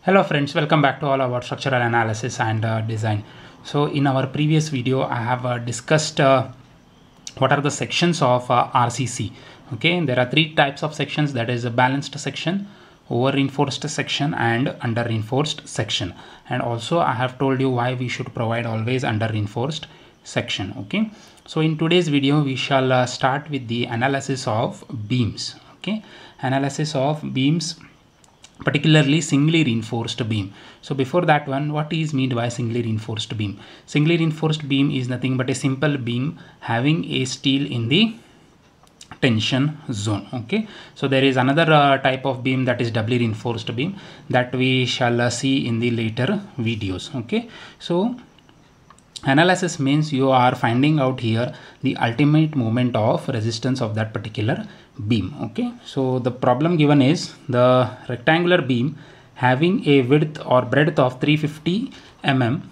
Hello friends, welcome back to all about structural analysis and design. So in our previous video I have discussed what are the sections of RCC. Okay, there are three types of sections, that is a balanced section, over reinforced section and under reinforced section, and also I have told you why we should provide always under reinforced section. Okay, so in today's video we shall start with the analysis of beams. Okay, analysis of beams, particularly singly reinforced beam. So before that one, what is meant by singly reinforced beam? Singly reinforced beam is nothing but a simple beam having a steel in the tension zone. Okay, so there is another type of beam, that is doubly reinforced beam, that we shall see in the later videos. Okay, so analysis means you are finding out here the ultimate moment of resistance of that particular beam. Okay, so the problem given is the rectangular beam having a width or breadth of 350 mm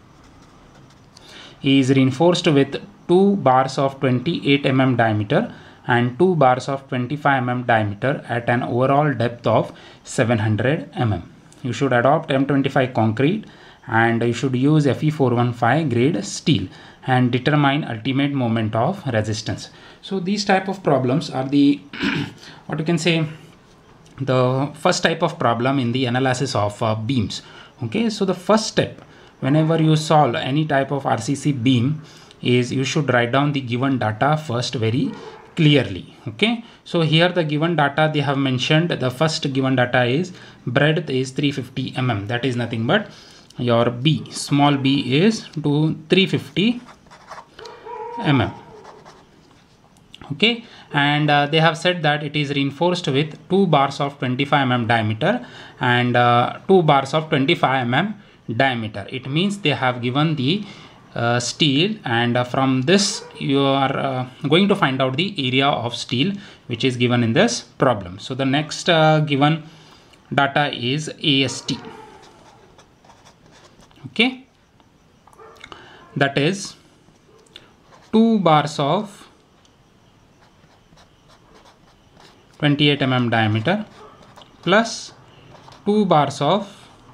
is reinforced with 2 bars of 28 mm diameter and 2 bars of 25 mm diameter at an overall depth of 700 mm. You should adopt M25 concrete and you should use Fe415 grade steel and determine ultimate moment of resistance. So these type of problems are the what you can say, the first type of problem in the analysis of beams. Okay, so the first step whenever you solve any type of RCC beam is you should write down the given data first very clearly. Okay, so here the given data they have mentioned, the first given data is breadth is 350 mm, that is nothing but your B, small b is to 350 mm. Okay, and they have said that it is reinforced with 2 bars of 25 mm diameter and 2 bars of 25 mm diameter. It means they have given the steel, and from this you are going to find out the area of steel which is given in this problem. So the next given data is AST. Okay, that is 2 bars of 28 mm diameter plus 2 bars of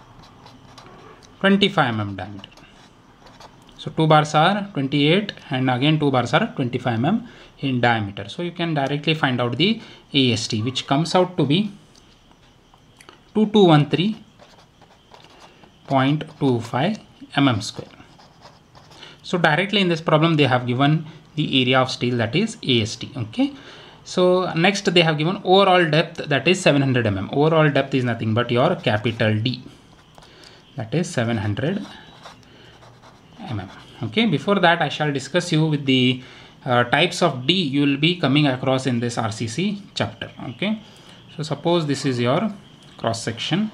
25 mm diameter. So 2 bars are 28 and again 2 bars are 25 mm in diameter. So you can directly find out the AST, which comes out to be 2213.25 mm square. So directly in this problem they have given the area of steel, that is AST. Okay, so next they have given overall depth, that is 700 mm. Overall depth is nothing but your capital D, that is 700 mm. Okay, before that I shall discuss you with the types of D you will be coming across in this RCC chapter. Okay, so suppose this is your cross section,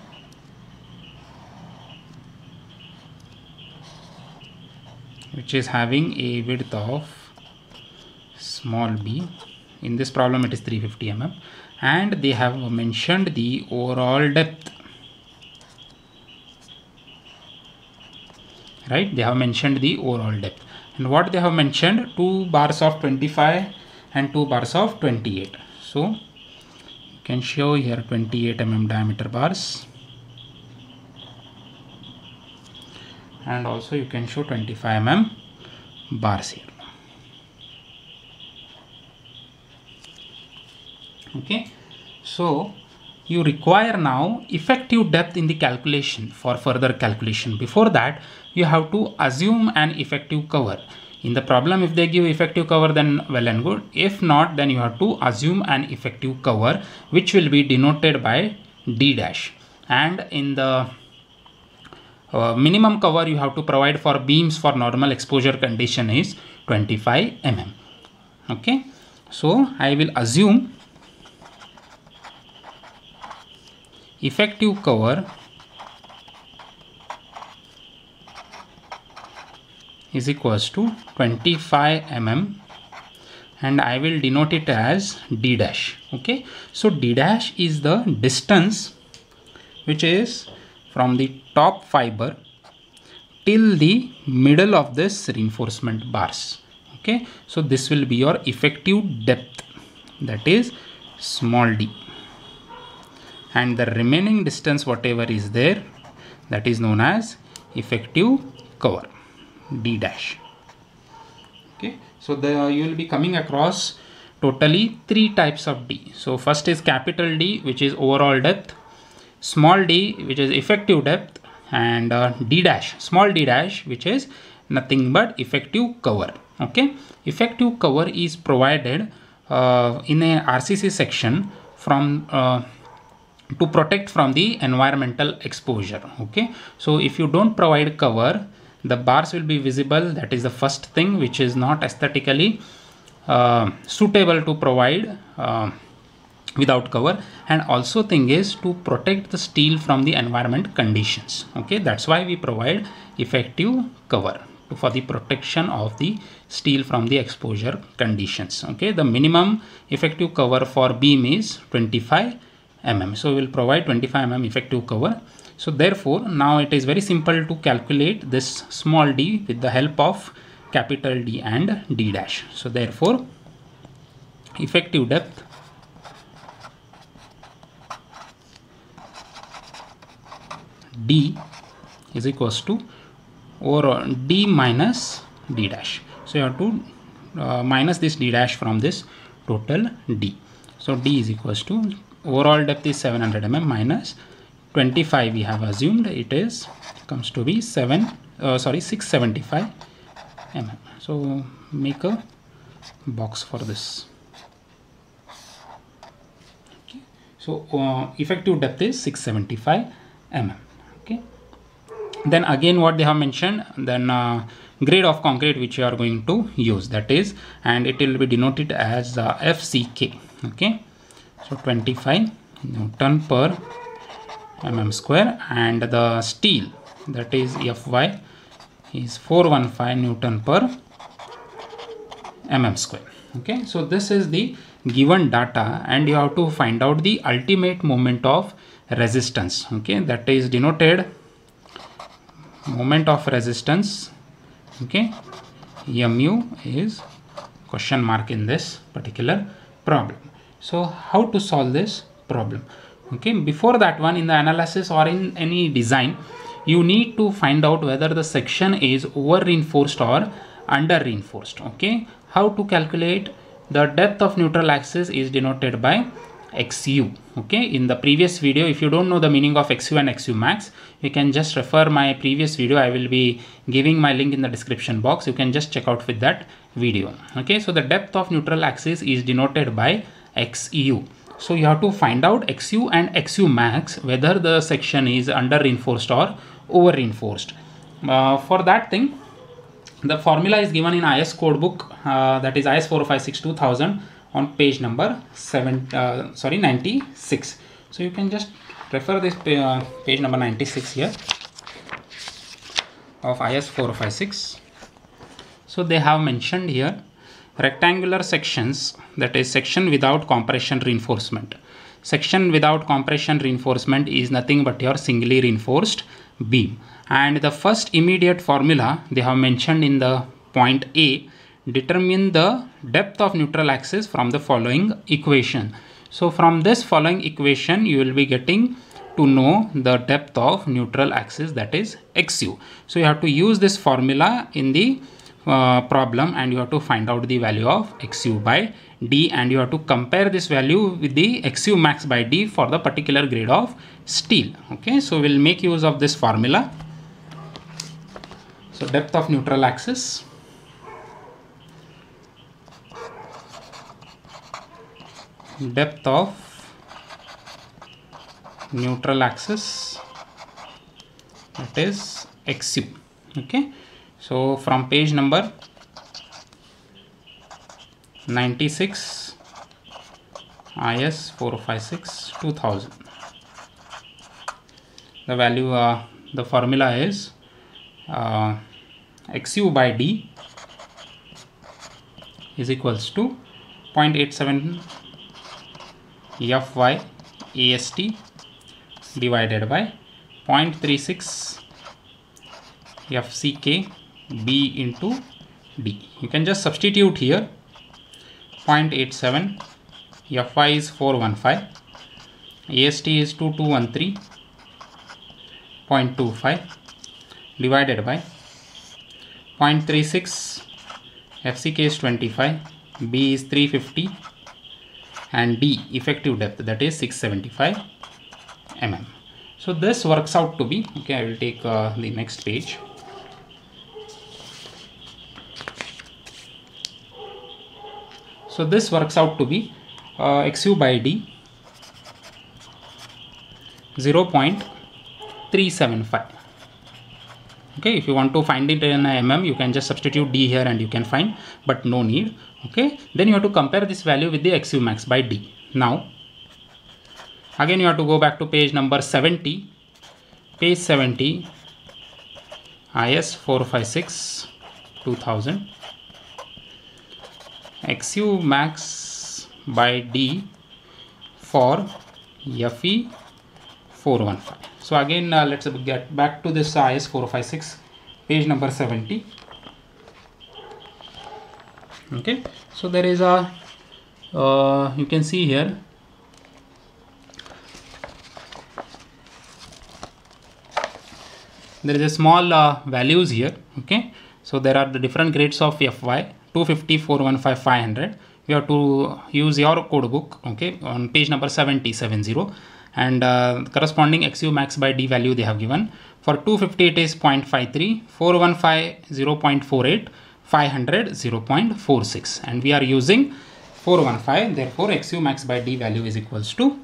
which is having a width of small b. In this problem it is 350 mm, and they have mentioned the overall depth. Right, they have mentioned the overall depth, and what they have mentioned, 2 bars of 25 and 2 bars of 28. So you can show here 28 mm diameter bars, and also you can show 25 mm bars here. Okay, so you require now effective depth in the calculation for further calculation. Before that you have to assume an effective cover. In the problem if they give effective cover then well and good, if not then you have to assume an effective cover which will be denoted by D dash, and in the minimum cover you have to provide for beams for normal exposure condition is 25 mm. Okay, so I will assume effective cover is equals to 25 mm, and I will denote it as D dash. Okay, so D dash is the distance which is from the top fiber till the middle of this reinforcement bars. Okay, so this will be your effective depth, that is small d, and the remaining distance whatever is there that is known as effective cover, D dash. Okay, so you will be coming across totally 3 types of D. So first is capital D, which is overall depth, small d, which is effective depth, and D dash, small d dash, which is nothing but effective cover. Okay, effective cover is provided in a RCC section from to protect from the environmental exposure. Okay, so if you don't provide cover, the bars will be visible. That is the first thing, which is not aesthetically suitable to provide without cover. And also thing is to protect the steel from the environment conditions. Okay, that's why we provide effective cover for the protection of the steel from the exposure conditions. Okay, the minimum effective cover for beam is 25 mm. So we will provide 25 mm effective cover. So therefore now it is very simple to calculate this small d with the help of capital D and D dash. So therefore effective depth D is equals to overall D minus D dash. So you have to minus this D dash from this total D. So D is equals to overall depth is 700 mm minus 25 we have assumed, it is comes to be 675 mm. So make a box for this. Okay. So effective depth is 675 mm. Okay. Then again what they have mentioned, then grade of concrete which you are going to use, that is, and it will be denoted as FCK. Okay, so 25 Newton per mm square, and the steel, that is Fy, is 415 Newton per mm square. Okay, so this is the given data, and you have to find out the ultimate moment of resistance. Okay, that is denoted moment of resistance. Okay, mu is question mark in this particular problem. So how to solve this problem? Okay, before that one, in the analysis or in any design, you need to find out whether the section is over reinforced or under reinforced. Okay, how to calculate the depth of neutral axis is denoted by XU. Okay, in the previous video, if you don't know the meaning of XU and XU max, you can just refer my previous video. I will be giving my link in the description box. You can just check out with that video. Okay, so the depth of neutral axis is denoted by XU. So you have to find out XU and XU max, whether the section is under reinforced or over reinforced. For that thing, the formula is given in IS code book, that is IS 456-2000 on page number 96. So you can just refer this page number 96 here of IS 456. So they have mentioned here rectangular sections, that is section without compression reinforcement. Section without compression reinforcement is nothing but your singly reinforced beam. And the first immediate formula they have mentioned in the point A, determine the depth of neutral axis from the following equation. So from this following equation, you will be getting to know the depth of neutral axis, that is XU. So you have to use this formula in the problem, and you have to find out the value of XU by D, and you have to compare this value with the XU max by D for the particular grade of steel. Okay, so we'll make use of this formula. So depth of neutral axis, depth of neutral axis, that is XU. Okay, so from page number 96 IS 456-2000, the value, the formula is XU by D is equals to 0.87 Fy AST divided by 0.36 FCK B into D. You can just substitute here. 0.87, Fy is 415, AST is 2213, 0.25 divided by 0.36, FCK is 25, B is 350, and D effective depth, that is 675 mm. So this works out to be, okay, I will take the next page. So this works out to be XU by D 0.375. Okay, if you want to find it in mm, you can just substitute D here and you can find, but no need. Okay, then you have to compare this value with the XU max by D. Now again you have to go back to page number 70, page 70, IS 456 2000, XU max by D for FE 415. So again let's get back to this IS 456, page number 70. Okay, so there is a you can see here there is a small values here. Okay, so there are the different grades of FY 250, 415, 500. You have to use your code book, okay, on page number 70, and corresponding XU max by D value they have given. For 250 it is 0.53, 415 0.48, 500 0.46, and we are using 415, therefore XU max by D value is equals to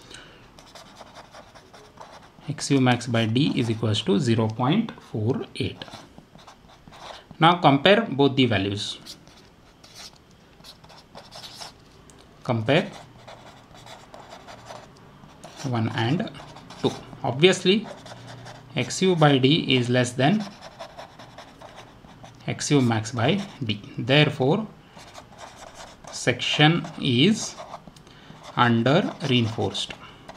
XU max by D is equals to 0.48. Now compare both the values. Compare 1 and 2. Obviously XU by D is less than XU max by D. Therefore section is under reinforced.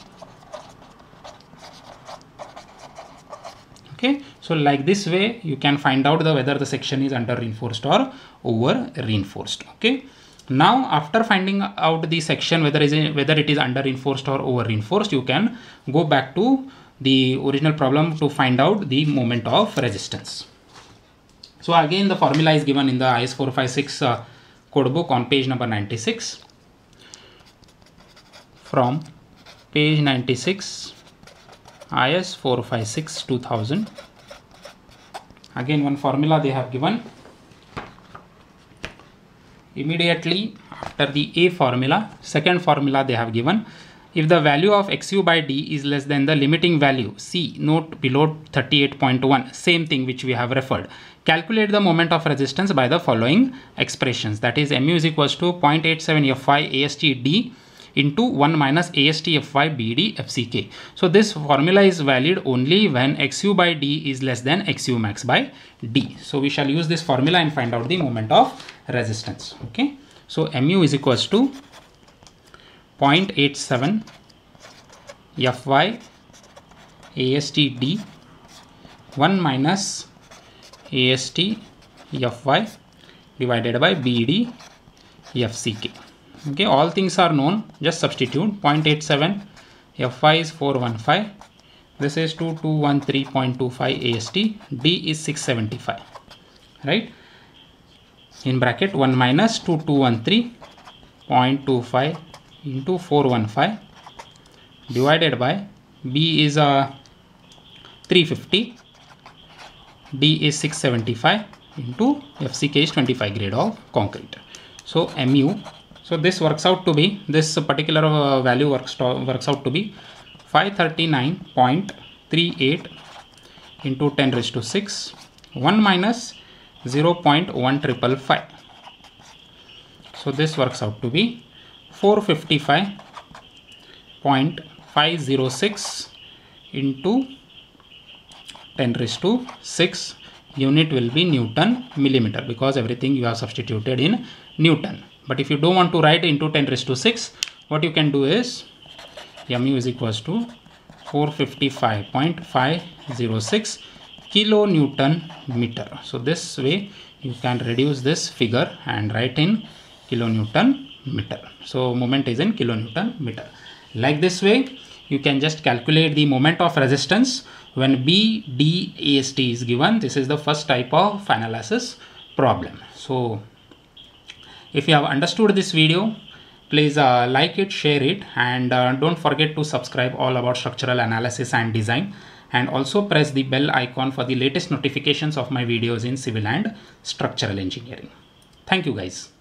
Okay, so like this way you can find out whether the section is under reinforced or over reinforced. Okay, now after finding out the section whether it is under reinforced or over reinforced, you can go back to the original problem to find out the moment of resistance. So again the formula is given in the IS 456 code book on page number 96. From page 96, IS 456 2000. Again one formula they have given. Immediately after the A formula, second formula they have given. If the value of XU by D is less than the limiting value, C, note below 38.1, same thing which we have referred. Calculate the moment of resistance by the following expressions, that is mu is equals to 0.87 Fy AST D into 1 minus AST Fy BD FCK. So this formula is valid only when XU by D is less than XU max by D. So we shall use this formula and find out the moment of resistance. Okay, so mu is equals to 0.87 Fy AST D 1 minus AST Fy divided by BD FCK. Okay, all things are known, just substitute. 0.87 Fy is 415, this is 2213.25 AST, D is 675, right? In bracket 1 minus 2213.25 into 415 divided by B is 350, D is 675 into FCK is 25 grade of concrete. So mu, so this works out to be, this particular value works out to be 539.38 into 10 raised to 6, 1 minus 0.1555. So this works out to be 455.506 into 10 raised to 6. Unit will be Newton millimeter because everything you have substituted in Newton. But if you don't want to write into 10 raised to 6, what you can do is mu is equals to 455.506 kilonewton meter. So this way you can reduce this figure and write in kilonewton meter. So moment is in kilonewton meter. Like this way you can just calculate the moment of resistance When BDAST is given, this is the first type of analysis problem. So if you have understood this video, please like it, share it, and don't forget to subscribe all about structural analysis and design, and also press the bell icon for the latest notifications of my videos in civil and structural engineering. Thank you guys.